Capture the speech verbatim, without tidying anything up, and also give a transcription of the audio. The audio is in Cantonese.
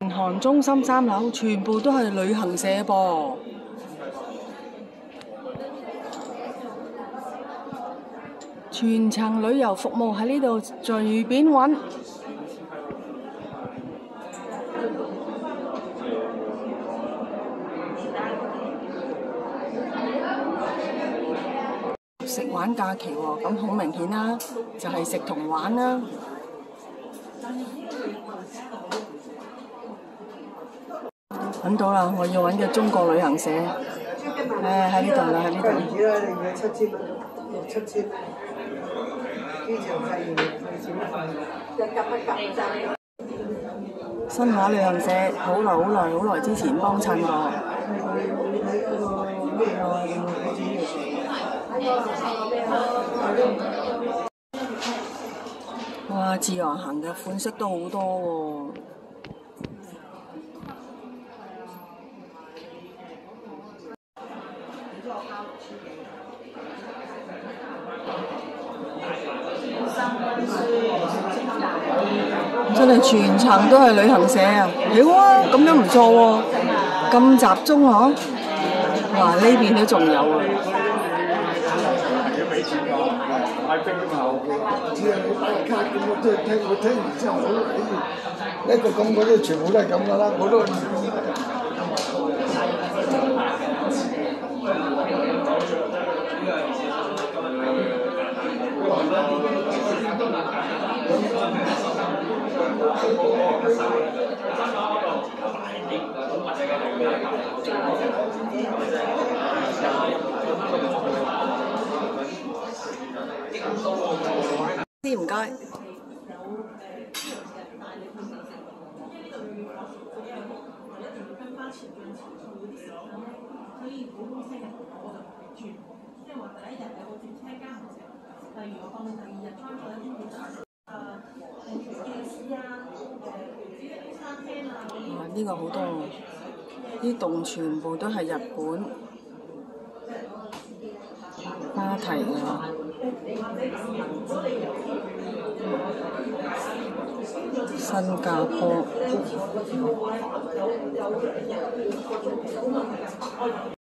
銀行中心三樓全部都係旅行社噃，全程旅遊服務喺呢度隨便揾。食玩假期喎，咁好明顯啦，就係食同玩啦。揾到啦！我要揾嘅中國旅行社，誒喺呢度啦，喺呢度。唔止啦，你要七千蚊，六七千。機場費用費錢一份，一夾一夾咋。新華旅行社好耐好耐好耐之前幫襯過。哇！自由行嘅款式都好多喎。真係全層都係旅行社啊！妖啊，咁樣唔錯喎，咁集中嗬。哇！呢邊都仲有啊。 只係你打卡咁，我都係聽我聽完之後，我一個咁嗰啲全部都係咁噶啦，我都。 啲唔該。哇！呢個好多喎，啲洞全部都係日本芭提啊。新加坡。